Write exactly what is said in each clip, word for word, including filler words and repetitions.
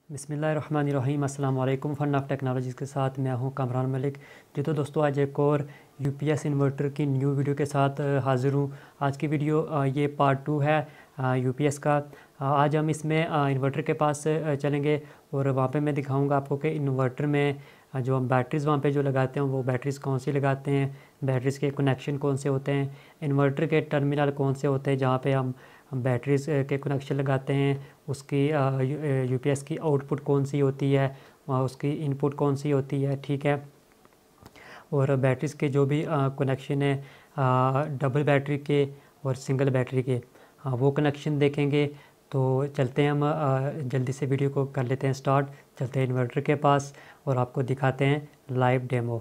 बिस्मिल्लाहिर्रहमानिर्रहीम अस्सलाम वालेकुम। फन ऑफ टेक्नोलॉजीज़ के साथ मैं हूं कामरान मलिक। जी तो दोस्तों, आज एक और यूपीएस इन्वर्टर की न्यू वीडियो के साथ हाज़िर हूं। आज की वीडियो ये पार्ट टू है यूपीएस का। आज हम इसमें इन्वर्टर के पास चलेंगे और वहाँ पे मैं दिखाऊंगा आपको कि इन्वर्टर में जो हम बैटरीज़ वहाँ पे जो लगाते हैं वो बैटरीज़ कौन सी लगाते हैं, बैटरीज़ के कनेक्शन कौन से होते हैं, इन्वर्टर के टर्मिनल कौन से होते हैं जहाँ पे हम बैटरीज़ के कनेक्शन लगाते हैं, उसकी यूपीएस की आउटपुट कौन सी होती है, उसकी इनपुट कौन सी होती है, ठीक है। और बैटरीज़ के जो भी कनेक्शन है डबल बैटरी के और सिंगल बैटरी के, वो कनेक्शन देखेंगे। तो चलते हैं, हम जल्दी से वीडियो को कर लेते हैं स्टार्ट। चलते हैं इन्वर्टर के पास और आपको दिखाते हैं लाइव डेमो।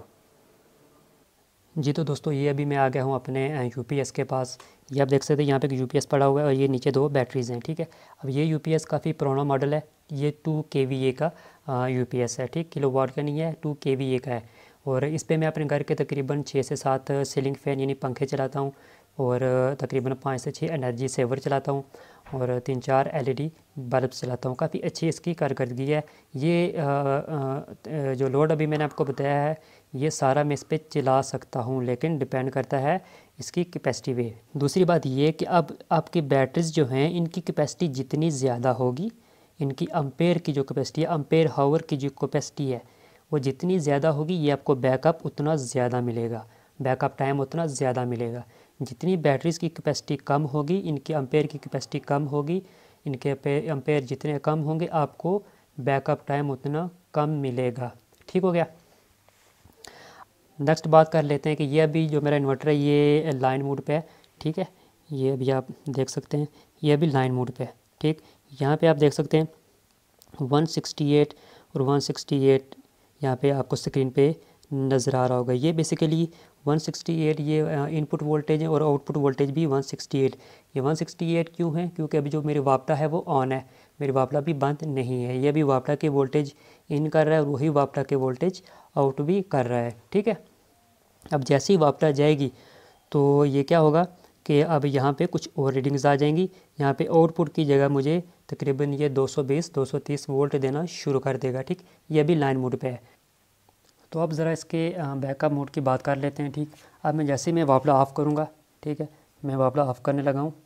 जी तो दोस्तों, ये अभी मैं आ गया हूँ अपने यूपीएस के पास। ये आप देख सकते हैं यहाँ पे यूपीएस पड़ा हुआ है और ये नीचे दो बैटरीज़ हैं, ठीक है। अब ये यूपीएस काफ़ी पुराना मॉडल है। ये टू केवीए का यूपीएस है, ठीक, किलोवाट का नहीं है, टू केवीए का है। और इस पे मैं अपने घर के तकरीबन छः से सात सीलिंग फ़ैन यानी पंखे चलाता हूँ और तकरीबन पाँच से छः एनर्जी सेवर चलाता हूँ और तीन चार एलईडी बल्ब चलाता हूँ। काफ़ी अच्छी इसकी कारकर्दगी है। ये आ, आ, जो लोड अभी मैंने आपको बताया है, ये सारा मैं इस पर चला सकता हूँ, लेकिन डिपेंड करता है इसकी कैपेसिटी पे। दूसरी बात ये कि अब आपकी बैटरीज जो हैं इनकी कैपेसिटी जितनी ज़्यादा होगी, इनकी अम्पेयर की जो कैपेसिटी है, अम्पेयर हावर की जो कैपेसिटी है, वो जितनी ज़्यादा होगी ये आपको बैकअप उतना ज़्यादा मिलेगा, बैकअप टाइम उतना ज़्यादा मिलेगा। जितनी बैटरीज़ की कैपेसिटी कम होगी, इनकी अम्पेयर की कैपेसिटी कम होगी, इनके अम्पेयर जितने कम होंगे आपको बैकअप टाइम उतना कम मिलेगा। ठीक हो गया। नेक्स्ट बात कर लेते हैं कि ये अभी जो मेरा इन्वर्टर है ये लाइन मोड पे है, ठीक है। ये अभी आप देख सकते हैं, ये अभी लाइन मोड पे है, ठीक। यहाँ पे आप देख सकते हैं वन सिक्सटी एट और वन सिक्सटी एट यहाँ पे आपको स्क्रीन पे नज़र आ रहा होगा। ये बेसिकली वन सिक्सटी एट ये इनपुट वोल्टेज है और आउटपुट वोल्टेज भी वन सिक्सटी एट। ये वन सिक्सटी एट क्यों है? क्योंकि अभी जो मेरी वापटा है वो ऑन है, मेरी वापटा भी बंद नहीं है। ये अभी वापटा के वोल्टेज इन कर रहा है और वही वापटा के वोल्टेज आउट भी कर रहा है, ठीक है। अब जैसे ही वापटा जाएगी तो ये क्या होगा कि अब यहाँ पे कुछ और रीडिंग्स आ जाएंगी। यहाँ पे आउटपुट की जगह मुझे तकरीबन ये दो सौ बीस दो सौ तीस वोल्ट देना शुरू कर देगा, ठीक। ये भी लाइन मोड पे है। तो अब ज़रा इसके बैकअप मोड की बात कर लेते हैं, ठीक। अब मैं जैसे ही मैं वापला ऑफ़ करूँगा, ठीक है, मैं वापला ऑफ़ करने लगा हूँ,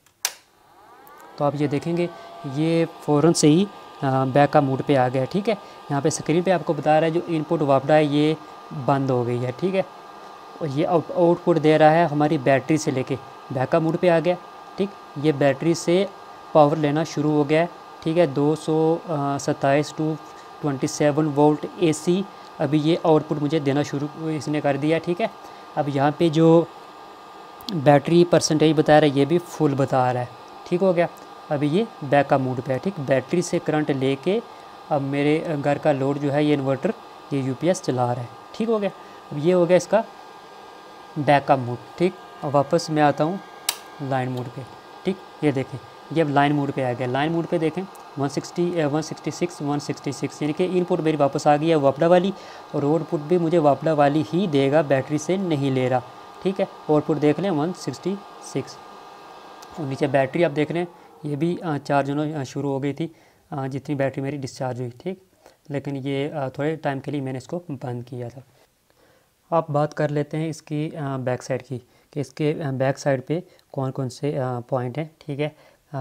तो आप ये देखेंगे ये फ़ौरन से ही बैकअप मोड पे आ गया, ठीक है। यहाँ पे स्क्रीन पे आपको बता रहा है जो इनपुट वापला है ये बंद हो गई है, ठीक है। और ये आउटपुट दे रहा है हमारी बैटरी से लेके बैकअप मोड पे आ गया, ठीक। ये बैटरी से पावर लेना शुरू हो गया है, ठीक है। दो सौ सत्ताईस two twenty seven volt AC अभी ये आउटपुट मुझे देना शुरू इसने कर दिया, ठीक है। अब यहाँ पे जो बैटरी परसेंटेज बता रहा है ये भी फुल बता रहा है, ठीक हो गया। अभी ये बैकअप मोड पे है, ठीक। बैटरी से करंट लेके अब मेरे घर का लोड जो है ये इन्वर्टर ये यूपीएस चला रहा है, ठीक हो गया। अब ये हो गया इसका बैकअप मोड, ठीक। अब वापस मैं आता हूँ लाइन मोड पे, ठीक। ये देखें ये अब लाइन मोड पे आ गया। लाइन मोड पे देखें one sixty one sixty six one sixty six यानी कि इनपुट मेरी वापस आ गई है वापडा वाली और आउटपुट भी मुझे वापडा वाली ही देगा, बैटरी से नहीं ले रहा, ठीक है। आउटपुट देख लें वन सिक्सटी सिक्स और नीचे बैटरी आप देख रहे हैं ये भी चार्ज होना शुरू हो गई थी जितनी बैटरी मेरी डिस्चार्ज हुई, ठीक। लेकिन ये थोड़े टाइम के लिए मैंने इसको बंद किया था। आप बात कर लेते हैं इसकी बैक साइड की कि इसके बैक साइड पे कौन कौन से पॉइंट हैं, ठीक है।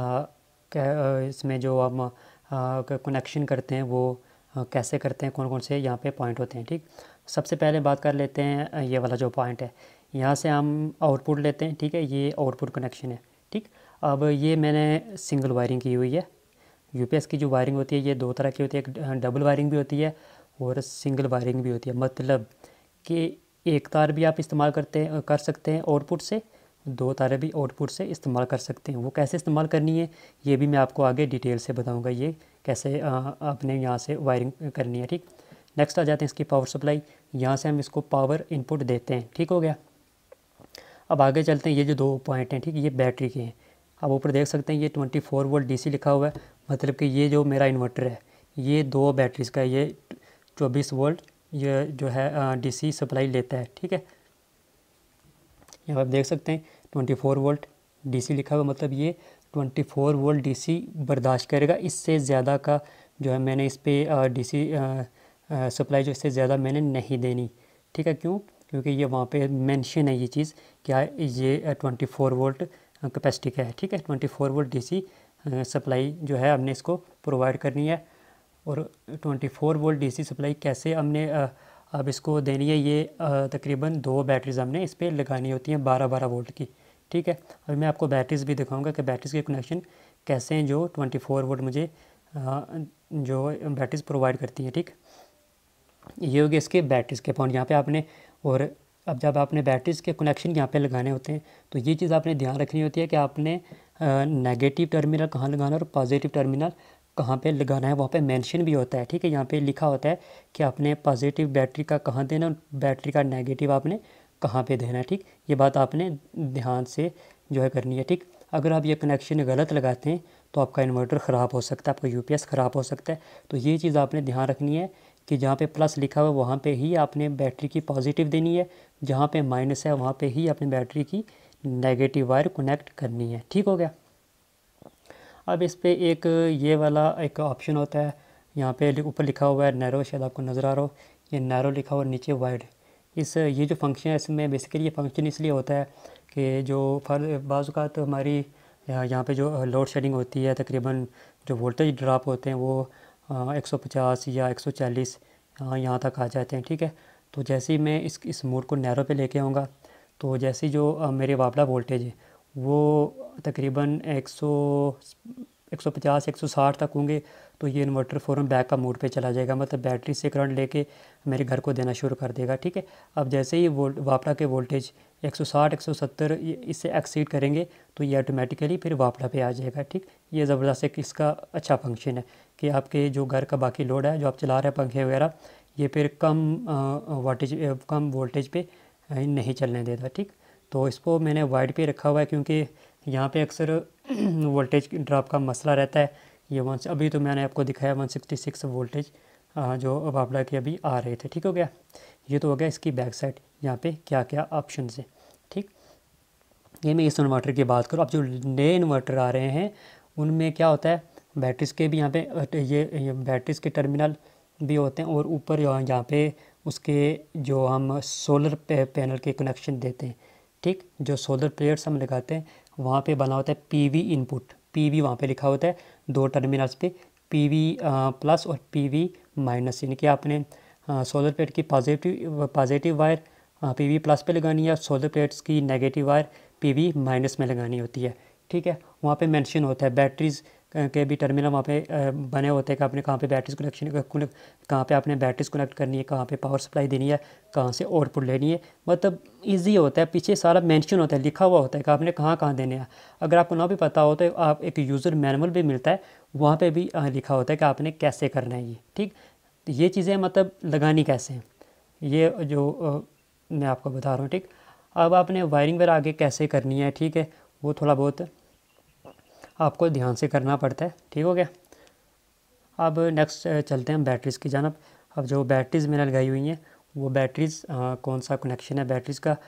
इसमें जो हम कनेक्शन करते हैं वो कैसे करते हैं, कौन कौन से यहाँ पे पॉइंट होते हैं, ठीक। सबसे पहले बात कर लेते हैं ये वाला जो पॉइंट है, यहाँ से हम आउटपुट लेते हैं, ठीक है। ये आउटपुट कनेक्शन है, ठीक। अब ये मैंने सिंगल वायरिंग की हुई है। यूपीएस की जो वायरिंग होती है ये दो तरह की होती है, एक डबल वायरिंग भी होती है और सिंगल वायरिंग भी होती है। मतलब कि एक तार भी आप इस्तेमाल करते हैं कर सकते हैं आउटपुट से, दो तारें भी आउटपुट से इस्तेमाल कर सकते हैं। वो कैसे इस्तेमाल करनी है ये भी मैं आपको आगे डिटेल से बताऊंगा, ये कैसे आपने यहाँ से वायरिंग करनी है, ठीक। नेक्स्ट आ जाते हैं इसकी पावर सप्लाई। यहाँ से हम इसको पावर इनपुट देते हैं, ठीक हो गया। अब आगे चलते हैं, ये जो दो पॉइंट हैं, ठीक, ये बैटरी के हैं। आप ऊपर देख सकते हैं ये twenty four volt D C लिखा हुआ है, मतलब कि ये जो मेरा इन्वर्टर है ये दो बैटरीज़ का ये चौबीस वोल्ट ये जो है डीसी सप्लाई लेता है, ठीक है। यहाँ आप देख सकते हैं ट्वेंटी फोर वोल्ट डीसी लिखा हुआ, मतलब ये ट्वेंटी फोर वोल्ट डीसी बर्दाश्त करेगा, इससे ज़्यादा का जो है मैंने इस पर डी सी सप्लाई जो इससे ज़्यादा मैंने नहीं देनी, ठीक है। क्यों? क्योंकि ये वहाँ पे मेंशन है ये चीज़, क्या ये ट्वेंटी फोर वोल्ट कैपेसिटी का है, ठीक है। Twenty four volt DC supply जो है हमने इसको प्रोवाइड करनी है। और twenty four volt DC supply कैसे हमने अब इसको देनी है, ये तकरीबन दो बैटरीज हमने इस पर लगानी होती हैं बारह बारह वोल्ट की, ठीक है। और मैं आपको बैटरीज भी दिखाऊंगा कि बैटरीज के कनेक्शन कैसे हैं जो ट्वेंटी फोर वोल्ट मुझे जो बैटरीज प्रोवाइड करती हैं, ठीक। ये हो गया इसके बैटरीज़ के पॉइंट यहाँ पे आपने। और अब जब आपने बैटरीज़ के कनेक्शन यहाँ पे लगाने होते हैं तो ये चीज़ आपने ध्यान रखनी होती है कि आपने नेगेटिव टर्मिनल कहाँ लगाना है और पॉजिटिव टर्मिनल कहाँ पे लगाना है, वहाँ पे मेंशन भी होता है, ठीक है। यहाँ पे लिखा होता है कि आपने पॉजिटिव बैटरी का कहाँ देना और बैटरी का नेगेटिव आपने कहाँ पे देना है, ठीक। ये बात आपने ध्यान से जो है करनी है, ठीक। अगर आप ये कनेक्शन गलत लगाते हैं तो आपका इन्वर्टर ख़राब हो सकता है, आपका यूपीएस ख़राब हो सकता है। तो ये चीज़ आपने ध्यान रखनी है कि जहाँ पे प्लस लिखा हुआ है वहाँ पे ही आपने बैटरी की पॉजिटिव देनी है, जहाँ पे माइनस है वहाँ पे ही आपने बैटरी की नेगेटिव वायर कनेक्ट करनी है, ठीक हो गया। अब इस पे एक ये वाला एक ऑप्शन होता है, यहाँ पे ऊपर लिखा हुआ है नैरो, शायद आपको नज़र आ रहा हो, ये नैरो लिखा हुआ नीचे वाइड। इस ये जो फंक्शन है इसमें बेसिकली ये फंक्शन इसलिए होता है कि जो फर बाज़ तो हमारी यहाँ पे जो लोड शेडिंग होती है, तकरीबन जो वोल्टेज ड्रॉप होते हैं वो एक सौ पचास या एक सौ चालीस यहाँ तक आ जाते हैं, ठीक है। तो जैसे ही मैं इस इस मोड को नैरो पे लेके आऊँगा तो जैसे जो मेरे वापला वोल्टेज है वो तकरीबन एक सौ एक सौ पचास एक सौ साठ तक होंगे तो ये इन्वर्टर फ़ौरन बैक का मोड पे चला जाएगा, मतलब बैटरी से करंट लेके मेरे घर को देना शुरू कर देगा, ठीक है। अब जैसे ही वोल्ट वापला के वोल्टेज एक सौ साठ एक सौ सत्तर इससे एक्सीड करेंगे तो ये ऑटोमेटिकली फिर वापला पे आ जाएगा, ठीक। ये ज़बरदस्त एक इसका अच्छा फंक्शन है कि आपके जो घर का बाकी लोड है जो आप चला रहे हैं पंखे वगैरह, ये फिर कम वाटेज कम वोल्टेज पे नहीं चलने देता, ठीक। तो इसको मैंने वाइड पे रखा हुआ है क्योंकि यहाँ पे अक्सर वोल्टेज ड्रॉप का मसला रहता है। ये वन अभी तो मैंने आपको दिखाया वन सिक्सटी सिक्स वोल्टेज जो वापला के अभी आ रहे थे, ठीक हो गया। ये तो हो गया इसकी बैक साइड, यहाँ पे क्या क्या ऑप्शन है, ठीक। ये मैं इस इन्वर्टर की बात करूँ। अब जो नए इन्वर्टर आ रहे हैं उनमें क्या होता है, बैटरीज़ के भी यहाँ पे ये, ये बैटरीज़ के टर्मिनल भी होते हैं और ऊपर यहाँ पे उसके जो हम सोलर पे, पैनल के कनेक्शन देते हैं, ठीक। जो सोलर प्लेट्स हम लगाते हैं वहाँ पे बना होता है पीवी इनपुट, पीवी वहाँ पे लिखा होता है दो टर्मिनल्स पे, पीवी प्लस और पीवी माइनस, यानी कि आपने सोलर प्लेट की positive positive wire PV plus पे लगानी है और सोलर प्लेट्स की नेगेटिव वायर पीवी माइनस में लगानी होती है, ठीक है। वहाँ पे मेंशन होता है बैटरीज़ के भी टर्मिनल वहाँ पे बने होते हैं कि आपने कहाँ पे बैटरीज कनेक्शन कहाँ पे आपने बैटरीज कनेक्ट करनी है, कहाँ पे पावर सप्लाई देनी है, कहाँ से आउटपुट लेनी है, मतलब इजी होता है, पीछे सारा मेंशन होता है, लिखा हुआ होता है कि आपने कहाँ कहाँ देने हैं। अगर आपको ना भी पता हो तो आप एक यूज़र मैनुअल भी मिलता है, वहाँ पर भी लिखा होता है कि आपने कैसे करना है ये, ठीक। ये चीज़ें मतलब लगानी कैसे हैं ये जो मैं आपको बता रहा हूँ, ठीक। अब आपने वायरिंग वगैरह आगे कैसे करनी है, ठीक है, वो थोड़ा बहुत आपको ध्यान से करना पड़ता है, ठीक हो गया। अब नेक्स्ट चलते हैं बैटरीज़ की जानब। अब जो बैटरीज़ मैंने लगाई हुई हैं वो बैटरीज़ कौन सा कनेक्शन है बैटरीज़ का।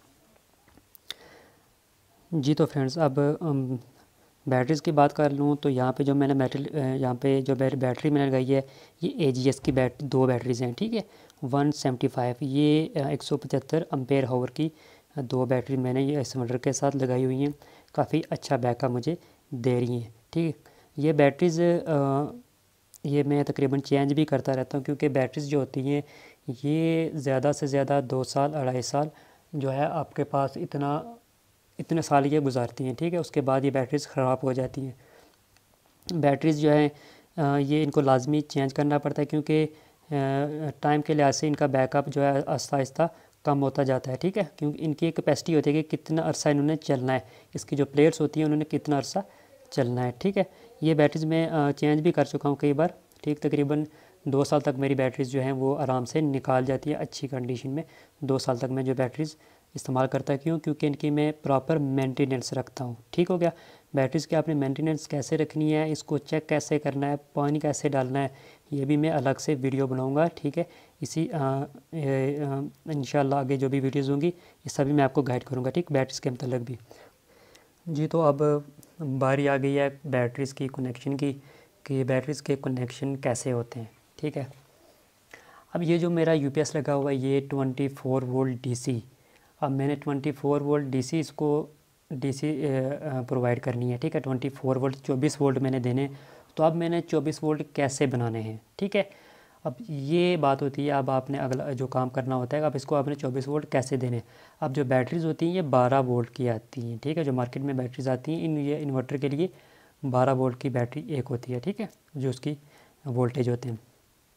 जी तो फ्रेंड्स अब बैटरीज़ की बात कर लूँ तो यहाँ पे जो मैंने बैटरी यहाँ पे जो बैटरी मैंने लगाई है ये ए जी एस की बैट दो बैटरीज़ हैं, ठीक है। वन सेवेंटी फाइव ये एक सौ पचहत्तर अम्पेयर हावर की दो बैटरी मैंने ये इस इन्वर्टर के साथ लगाई हुई हैं, काफ़ी अच्छा बैकअप मुझे दे रही हैं, ठीक है। ये बैटरीज़ ये मैं तकरीबन चेंज भी करता रहता हूँ क्योंकि बैटरीज़ जो होती हैं ये ज़्यादा से ज़्यादा दो साल अढ़ाई साल जो है आपके पास इतना इतने साल ये गुजारती हैं, ठीक है। उसके बाद ये बैटरीज़ ख़राब हो जाती हैं। बैटरीज़ जो है ये इनको लाजमी चेंज करना पड़ता है क्योंकि टाइम के लिहाज से इनका बैकअप जो है आहिस्ता आहिस्ता कम होता जाता है, ठीक है। क्योंकि इनकी एक कैपेसिटी होती है कि कितना अरसा इन्होंने चलना है, इसकी जो प्लेट्स होती हैं उन्होंने कितना अरसा चलना है, ठीक है। ये बैटरीज़ मैं चेंज भी कर चुका हूँ कई बार, ठीक। तकरीबन दो साल तक मेरी बैटरीज़ जो हैं वो आराम से निकाल जाती है अच्छी कंडीशन में। दो साल तक मैं जो बैटरीज़ इस्तेमाल करता क्यों क्योंकि इनकी मैं प्रॉपर मेंटेनेंस रखता हूँ, ठीक हो गया। बैटरीज़ की आपने मेंटेनेंस कैसे रखनी है, इसको चेक कैसे करना है, पानी कैसे डालना है, ये भी मैं अलग से वीडियो बनाऊंगा, ठीक है। इसी इंशाल्लाह आगे जो भी वीडियोज़ होंगी ये सभी मैं आपको गाइड करूँगा, ठीक, बैटरीज़ के मतलब भी। जी तो अब बारी आ गई है बैटरीज़ की कनेक्शन की कि बैटरीज़ के कनेक्शन कैसे होते हैं। ठीक है, अब ये जो मेरा यूपीएस लगा हुआ है ये ट्वेंटी फोर वोल्ट डीसी, अब मैंने ट्वेंटी फोर वोल्ट डीसी इसको डीसी प्रोवाइड करनी है। ठीक है, ट्वेंटी फोर वोल्ट चौबीस वोल्ट मैंने देने, तो अब मैंने चौबीस वोल्ट कैसे बनाने हैं। ठीक है, अब ये बात होती है, अब आपने अगला जो काम करना होता है, अब इसको आपने चौबीस वोल्ट कैसे देने। अब जो बैटरीज़ होती हैं ये बारह वोल्ट की आती हैं। ठीक है, जो मार्केट में बैटरीज़ आती हैं इन ये इन्वर्टर के लिए बारह वोल्ट की बैटरी एक होती है। ठीक है, जो उसकी वोल्टेज होते हैं।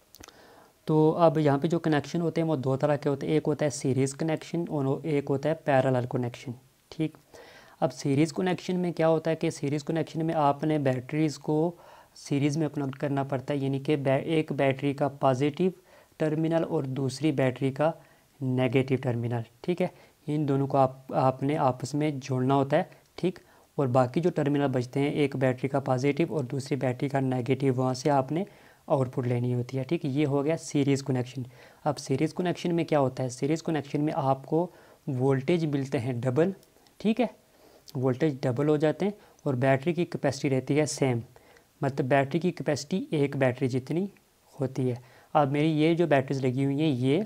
तो अब यहाँ पे जो कनेक्शन होते हैं वो दो तरह के होते हैं, एक होता है सीरीज़ कनेक्शन और एक होता है पैरेलल कनेक्शन। ठीक, अब सीरीज़ कनेक्शन में क्या होता है कि सीरीज़ कनेक्शन में आपने बैटरीज़ को सीरीज़ में कनेक्ट करना पड़ता है, यानी कि एक बैटरी का पॉजिटिव टर्मिनल और दूसरी बैटरी का नेगेटिव टर्मिनल। ठीक है, इन दोनों को आप आपने आपस में जोड़ना होता है। ठीक, और बाकी जो टर्मिनल बचते हैं एक बैटरी का पॉजिटिव और दूसरी बैटरी का नेगेटिव, वहाँ से आपने आउटपुट लेनी होती है। ठीक, ये हो गया सीरीज़ कनेक्शन। अब सीरीज़ कनेक्शन में क्या होता है, सीरीज़ कनेक्शन में आपको वोल्टेज मिलते हैं डबल। ठीक है, वोल्टेज डबल हो जाते हैं और बैटरी की कैपेसिटी रहती है सेम, मतलब बैटरी की कैपेसिटी एक बैटरी जितनी होती है। अब मेरी ये जो बैटरीज लगी हुई हैं ये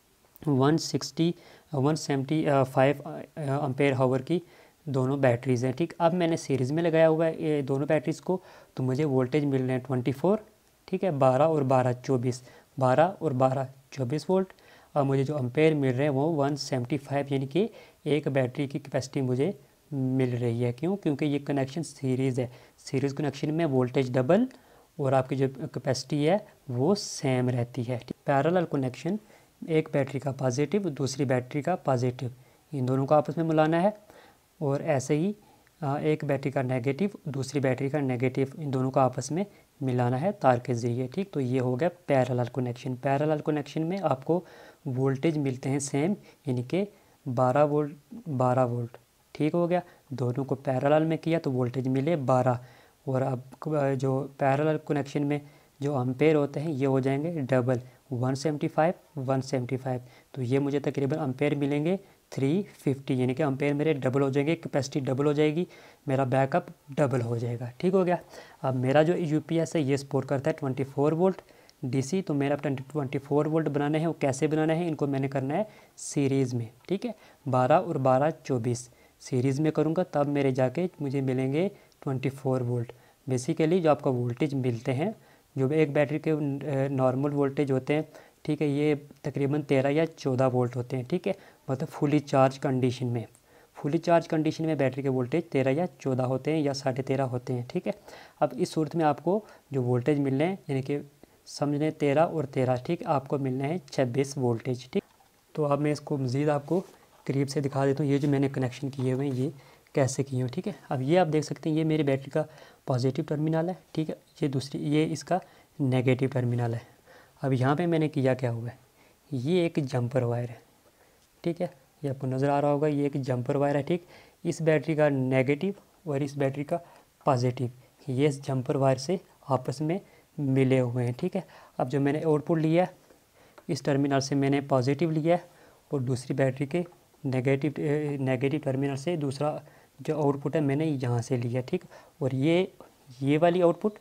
one sixty one seventy five ampere hour की दोनों बैटरीज़ हैं। ठीक, अब मैंने सीरीज़ में लगाया हुआ है ये दोनों बैटरीज़ को, तो मुझे वोल्टेज मिल रहे हैं ट्वेंटी फोर। ठीक है, बारह और बारह चौबीस, बारह और बारह चौबीस वोल्ट। और मुझे जो एम्पेयर मिल रहे हैं वो वन सेवेंटी फाइव, यानी कि एक बैटरी की कैपेसिटी मुझे मिल रही है। क्यों? क्योंकि ये कनेक्शन सीरीज़ है। सीरीज़ कनेक्शन में वोल्टेज डबल और आपकी जो कैपेसिटी है वो सेम रहती है। पैरेलल कनेक्शन, एक बैटरी का पॉजिटिव दूसरी बैटरी का पॉजिटिव, इन दोनों को आपस में मिलाना है, और ऐसे ही एक बैटरी का नेगेटिव दूसरी बैटरी का नेगेटिव, इन दोनों को आपस में मिलाना है तार के ज़रिए। ठीक, तो ये हो गया पैरेलल कनेक्शन। पैरेलल कनेक्शन में आपको वोल्टेज मिलते हैं सेम, यानी कि बारह वोल्ट बारह वोल्ट। ठीक हो गया, दोनों को पैरेलल में किया तो वोल्टेज मिले बारह, और अब जो पैरेलल कनेक्शन में जो एम्पेयर होते हैं ये हो जाएंगे double, one seventy five one seventy five, तो ये मुझे तकरीबन एम्पेयर मिलेंगे थ्री फिफ्टी, यानी कि एम्पेयर मेरे डबल हो जाएंगे, कैपेसिटी डबल हो जाएगी, मेरा बैकअप डबल हो जाएगा। ठीक हो गया। अब मेरा जो यूपीएस है ये सपोर्ट करता है ट्वेंटी फोर वोल्ट डीसी, तो मेरा ट्वेंटी फोर वोल्ट बनाना है, वो कैसे बनाना है, इनको मैंने करना है सीरीज़ में। ठीक है, बारह और बारह चौबीस सीरीज़ में करूँगा तब मेरे जाके मुझे मिलेंगे ट्वेंटी फोर वोल्ट। बेसिकली जो आपका वोल्टेज मिलते हैं, जो एक बैटरी के नॉर्मल वोल्टेज होते हैं, ठीक है, ये तकरीबन तेरह या चौदह वोल्ट होते हैं। ठीक है, मतलब फुली चार्ज कंडीशन में, फुली चार्ज कंडीशन में बैटरी के वोल्टेज तेरह या चौदह होते हैं या साढ़े तेरह होते हैं। ठीक है, अब इस सूरत में आपको जो वोल्टेज मिलने हैं, यानी कि समझने तेरह और तेरह, ठीक, आपको मिलने हैं छब्बीस वोल्टेज। ठीक, तो अब मैं इसको मज़ीद आपको करीब से दिखा देता हूँ, ये जो मैंने कनेक्शन किए हुए हैं ये कैसे किए हुए। ठीक है, अब ये आप देख सकते हैं ये मेरी बैटरी का पॉजिटिव टर्मिनल है। ठीक है, ये दूसरी ये इसका नेगेटिव टर्मिनल है। अब यहाँ पे मैंने किया क्या हुआ है, ये एक जंपर वायर है। ठीक है, ये आपको नज़र आ रहा होगा, ये एक जंपर वायर है। ठीक, इस बैटरी का नेगेटिव और इस बैटरी का पॉजिटिव, ये इस जंपर वायर से आपस में मिले हुए हैं। ठीक है, अब जो मैंने आउटपुट लिया है इस टर्मिनल से मैंने पॉजिटिव लिया है, और दूसरी बैटरी के नेगेटिव नेगेटिव टर्मिनल से दूसरा जो आउटपुट है मैंने यहाँ से लिया। ठीक, और ये ये वाली आउटपुट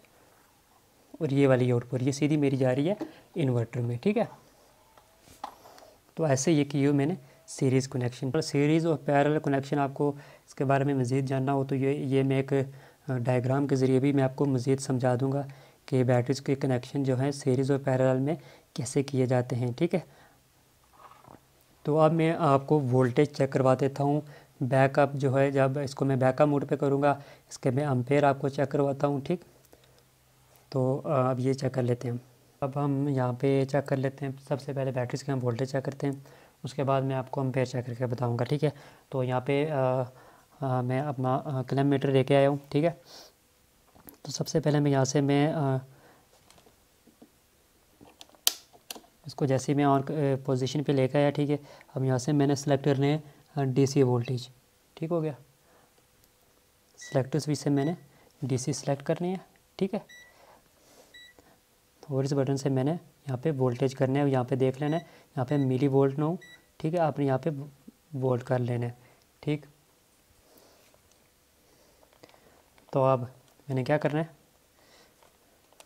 और ये वाली आउटपुट ये सीधी मेरी जा रही है इन्वर्टर में। ठीक है, तो ऐसे ये किए मैंने सीरीज़ कनेक्शन। पर सीरीज़ और पैरेलल कनेक्शन आपको इसके बारे में मज़ीद जानना हो तो ये ये मैं एक डायग्राम के ज़रिए भी मैं आपको मज़ीद समझा दूँगा कि बैटरीज़ के कनेक्शन जो हैं सीरीज़ और पैरेलल में कैसे किए जाते हैं। ठीक है, तो अब मैं आपको वोल्टेज चेक करवा देता हूँ। बैकअप जो है, जब इसको मैं बैकअप मोड पे करूँगा इसके मैं एम्पेयर आपको चेक करवाता हूँ। ठीक, तो अब ये चेक कर लेते हैं। अब हम यहाँ पे चेक कर लेते हैं, सबसे पहले बैटरीज़ के हम वोल्टेज चेक करते हैं, उसके बाद मैं आपको एम्पेयर चेक करके बताऊँगा। ठीक है, तो यहाँ पे आ, आ, मैं अपना किलोमीटर लेके आया हूँ। ठीक है, तो सबसे पहले मैं यहाँ से मैं आ, इसको जैसे ही मैं ऑन पोजीशन पे लेकर आया। ठीक है, अब यहाँ से मैंने सेलेक्ट करने हैं डीसी वोल्टेज। ठीक हो गया, सेलेक्टर स्विच से मैंने डीसी सेलेक्ट करनी है। ठीक है, और इस बटन से मैंने यहाँ पे वोल्टेज करना है, यहाँ पे देख लेना है, यहाँ पे मिली वोल्ट ना हो। ठीक है, आपने यहाँ पे वोल्ट कर लेना है। ठीक, तो अब मैंने क्या करना है,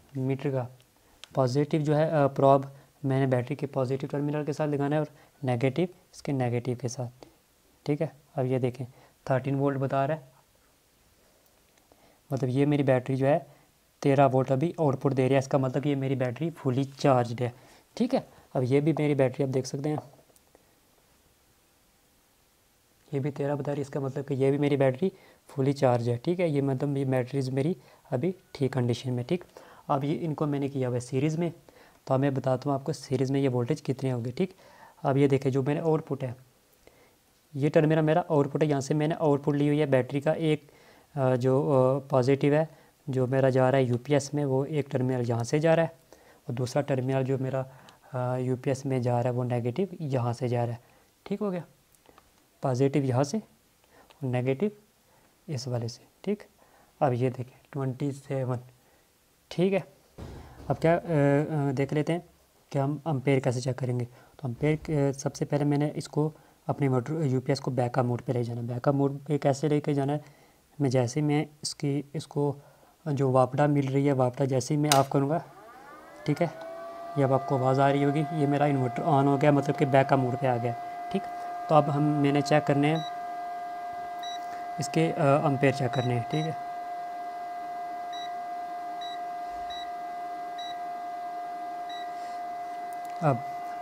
मीटर का पॉजिटिव जो है प्रॉब मैंने बैटरी के पॉजिटिव टर्मिनल के साथ लगाना है और नेगेटिव इसके नेगेटिव के साथ, ठीक है। अब ये देखें थर्टीन वोल्ट बता रहा है, मतलब ये मेरी बैटरी जो है तेरह वोल्ट अभी आउटपुट दे रही है, इसका मतलब ये मेरी बैटरी फुली चार्जड है, ठीक है। अब ये भी मेरी बैटरी आप देख सकते हैं, ये भी तेरह बता रही है, इसका मतलब कि ये भी मेरी बैटरी फुली चार्ज है, ठीक है। ये मतलब ये बैटरीज मेरी अभी ठीक कंडीशन में, ठीक। अब ये इनको मैंने किया हुआ है सीरीज़ में, तो अब मैं बताता हूँ आपको सीरीज़ में ये वोल्टेज कितने होंगे, ठीक। अब ये देखें जो मैंने आउटपुट है, ये टर्मिनल मेरा आउटपुट है, यहाँ से मैंने आउटपुट ली हुई है बैटरी का एक जो पॉजिटिव है जो मेरा जा रहा है यूपीएस में, वो एक टर्मिनल यहाँ से जा रहा है, और दूसरा टर्मिनल जो मेरा यूपीएस में जा रहा है वो नेगेटिव यहाँ से जा रहा है, ठीक हो गया। पॉजिटिव यहाँ से और नेगेटिव इस वाले से, ठीक। अब ये देखें ट्वेंटी सेवन, ठीक है। अब क्या आ, आ, देख लेते हैं कि हम अम्पेयर कैसे चेक करेंगे। तो अम्पेयर सबसे पहले मैंने इसको अपने मोटर यूपीएस को बैकअप मोड पे ले जाना है। बैकअप मोड पे कैसे लेके जाना है, मैं जैसे मैं इसकी इसको जो वापडा मिल रही है, वापडा जैसे ही मैं ऑफ़ करूँगा, ठीक है, ये अब आपको आवाज़ आ रही होगी, ये मेरा इन्वर्टर ऑन हो गया, मतलब कि बैकअप मोड पे आ गया, ठीक। तो अब हम मैंने चेक करने हैं इसके अम्पेयर चेक करने हैं, ठीक है। अब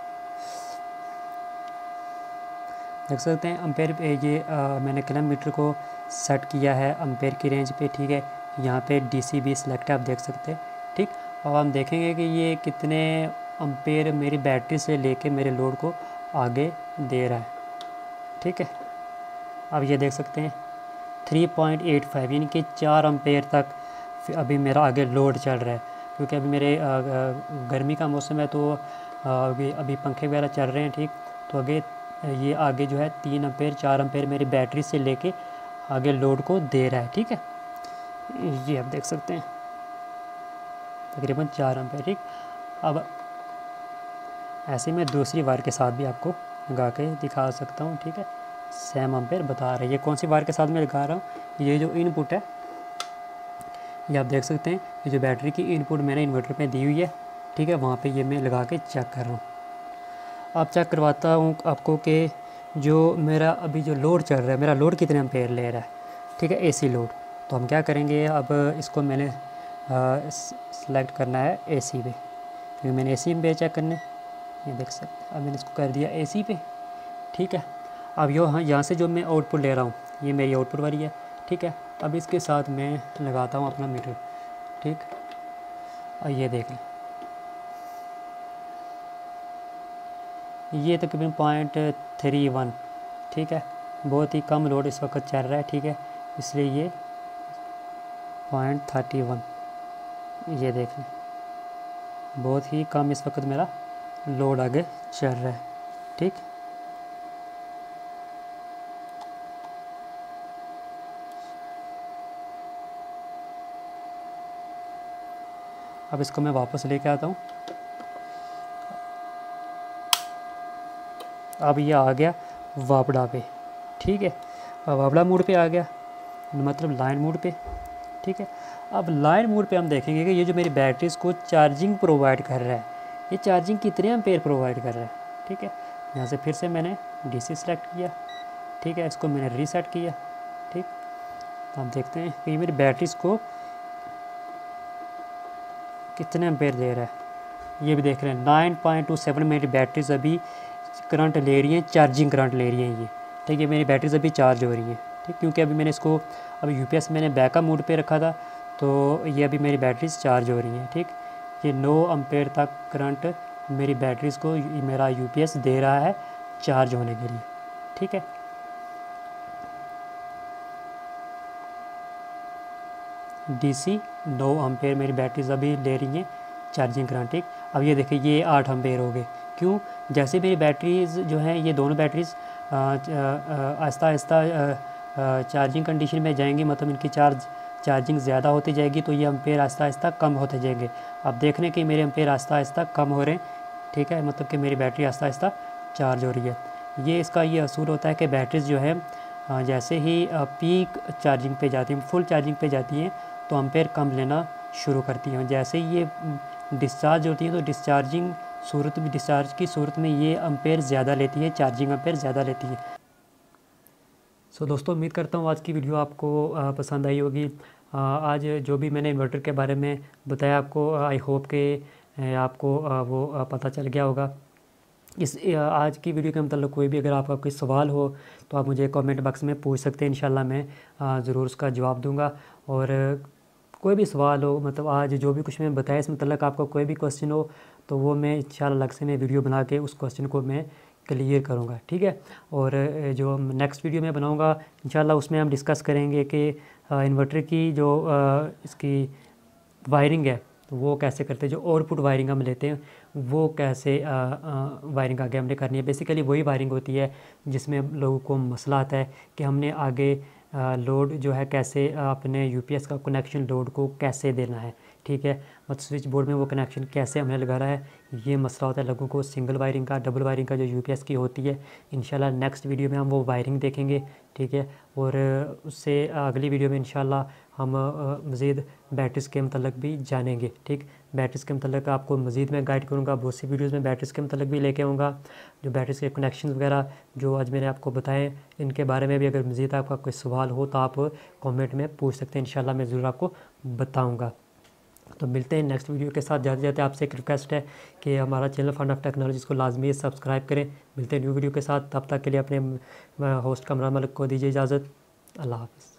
देख सकते हैं अम्पेयर पे ये आ, मैंने किलोमीटर को सेट किया है अम्पेयर की रेंज पे, ठीक है। यहाँ पे डीसी भी सिलेक्ट है, आप देख सकते हैं, ठीक। अब हम देखेंगे कि ये कितने अम्पेयर मेरी बैटरी से लेके मेरे लोड को आगे दे रहा है, ठीक है। अब ये देख सकते हैं थ्री पॉइंट एट फाइव यानी कि चार अम्पेयर तक अभी मेरा आगे लोड चल रहा है, क्योंकि अभी मेरे आ, गर्मी का मौसम है, तो अभी अभी पंखे वगैरह चल रहे हैं, ठीक। तो आगे ये आगे जो है तीन अम्पेयर चार अम्पेयर मेरी बैटरी से लेके आगे लोड को दे रहा है, ठीक है। ये आप देख सकते हैं तकरीबन चार अम्पेयर, ठीक। अब ऐसे मैं दूसरी वायर के साथ भी आपको लगा के दिखा सकता हूँ, ठीक है। सेम अम्पेयर बता रहे हैं, ये कौन सी वायर के साथ मैं लगा रहा हूँ, ये जो इनपुट है ये आप देख सकते हैं, ये जो बैटरी की इनपुट मैंने इन्वर्टर पे दी हुई है, ठीक है, वहाँ पे ये मैं लगा के चेक कर रहा हूँ। अब चेक करवाता हूँ आपको कि जो मेरा अभी जो लोड चल रहा है, मेरा लोड कितने एम्पेयर ले रहा है, ठीक है, एसी लोड। तो हम क्या करेंगे, अब इसको मैंने सेलेक्ट करना है एसी पे, क्योंकि मैंने एसी पे चेक करने, ये देख सकते हैं। अब मैंने इसको कर दिया एसी पे, ठीक है। अब यो हाँ यहाँ से जो मैं आउटपुट ले रहा हूँ ये मेरी आउटपुट वाली है, ठीक है। अब इसके साथ मैं लगाता हूँ अपना मीटर, ठीक। और ये देख लें, ये तकरीबन पॉइंट थ्री वन, ठीक है, बहुत ही कम लोड इस वक्त चल रहा है, ठीक है, इसलिए ये पॉइंट थर्टी वन, ये देख लें बहुत ही कम इस वक्त मेरा लोड आगे चल रहा है, ठीक। अब इसको मैं वापस लेके आता हूँ। अब ये आ गया वापडा पे, ठीक है, वापडा मोड पे आ गया, मतलब लाइन मोड पे, ठीक है। अब लाइन मोड पे हम देखेंगे कि ये जो मेरी बैटरीज को चार्जिंग प्रोवाइड कर रहा है, ये चार्जिंग कितने एम्पेयर प्रोवाइड कर रहा है, ठीक है। यहाँ से फिर से मैंने डीसी सेलेक्ट किया, ठीक है, इसको मैंने रीसेट किया, ठीक। तो हम देखते हैं कि मेरी बैटरीज को कितने एम्पेयर दे रहा है, ये भी देख रहे हैं नाइन पॉइंट टू सेवन मेरी बैटरीज अभी करंट ले रही हैं, चार्जिंग करंट ले रही हैं ये, ठीक है। मेरी बैटरीज अभी चार्ज हो रही हैं, ठीक, क्योंकि अभी मैंने इसको अभी यूपीएस मैंने बैकअप मोड पे रखा था, तो ये अभी मेरी बैटरीज चार्ज हो रही हैं, ठीक। ये नौ एम्पेयर तक करंट मेरी बैटरीज को मेरा यूपीएस दे रहा है चार्ज होने के लिए, ठीक है। डीसी नौ एम्पेयर मेरी बैटरीज अभी ले रही हैं चार्जिंग करंट, ठीक। अब ये देखिए ये आठ एम्पेयर हो गए, क्यों, जैसे मेरी बैटरीज जो हैं ये दोनों batteries Aahista Aahista charging condition में जाएंगी, मतलब इनकी चार्ज चार्जिंग ज़्यादा होती जाएगी, तो ये एम्पेयर आहिस्ता आहिस्ता कम होते जाएंगे। अब देख रहे हैं कि मेरे एम्पेयर आहिस्ता आहिस्ता कम हो रहे हैं, ठीक है, मतलब कि मेरी बैटरी आहिस्ता आहिस्ता चार्ज हो रही है। ये इसका ये असूल होता है कि बैटरीज जो है जैसे ही पीक चार्जिंग पे जाती हैं, फुल चार्जिंग पे जाती हैं, तो एम्पेयर कम लेना शुरू करती हैं। जैसे ही ये डिस्चार्ज होती है तो डिस्चार्जिंग सूरत में डिस्चार्ज की सूरत में ये एम्पेयर ज़्यादा लेती है, चार्जिंग एम्पेयर ज़्यादा लेती है। सो so, दोस्तों उम्मीद करता हूँ आज की वीडियो आपको आ, पसंद आई होगी। आ, आज जो भी मैंने इन्वर्टर के बारे में बताया आपको, आई होप के आपको आ, वो आ, पता चल गया होगा। इस आज की वीडियो के मतलब कोई भी अगर आपका कोई सवाल हो तो आप मुझे कमेंट बॉक्स में पूछ सकते हैं, इंशाल्लाह मैं ज़रूर उसका जवाब दूंगा। और कोई भी सवाल हो, मतलब आज जो भी कुछ मैं बताया इस मतलब आपका कोई भी क्वेश्चन हो तो वो मैं इंशाल्लाह अलग से मैं वीडियो बना के उस क्वेश्चन को मैं क्लियर करूँगा, ठीक है। और जो नेक्स्ट वीडियो मैं बनाऊँगा इंशाल्लाह उसमें हम डिस्कस करेंगे कि इन्वर्टर की जो इसकी वायरिंग है तो वो कैसे करते हैं, जो आउटपुट वायरिंग हम लेते हैं वो कैसे आ, आ, वायरिंग आगे हमने करनी है। बेसिकली वही वायरिंग होती है जिसमें लोगों को मसला आता है कि हमने आगे लोड जो है कैसे अपने यूपीएस का कनेक्शन लोड को कैसे देना है, ठीक है। मतलब स्विच बोर्ड में वो कनेक्शन कैसे हमें लगाना है, ये मसला होता है लोगों को सिंगल वायरिंग का, डबल वायरिंग का जो यूपीएस की होती है। इंशाल्लाह नेक्स्ट वीडियो में हम वो वायरिंग देखेंगे, ठीक है। और उससे अगली वीडियो में इंशाल्लाह हम मज़ीद बैटरीज़ के मतलब भी जानेंगे, ठीक। बैटरीज़ के मतलब आपको मज़ीद मैं गाइड करूँगा, बहुत सी वीडियोज़ में बैटरीज़ के मतलब भी लेके आऊँगा। जो बैटरीज़ के कनेक्शन वगैरह जो आज मैंने आपको बताए इनके बारे में भी अगर मज़ीद आपका कोई सवाल हो तो आप कमेंट में पूछ सकते हैं, इंशाल्लाह मैं ज़रूर आपको बताऊँगा। तो मिलते हैं नेक्स्ट वीडियो के साथ। जाते जाते आपसे एक रिक्वेस्ट है कि हमारा चैनल फन ऑफ टेक्नोलॉजी को लाजमी सब्सक्राइब करें। मिलते हैं न्यू वीडियो के साथ, तब तक के लिए अपने होस्ट कमरान मलिक को दीजिए इजाज़त। अल्लाह हाफ़िज़।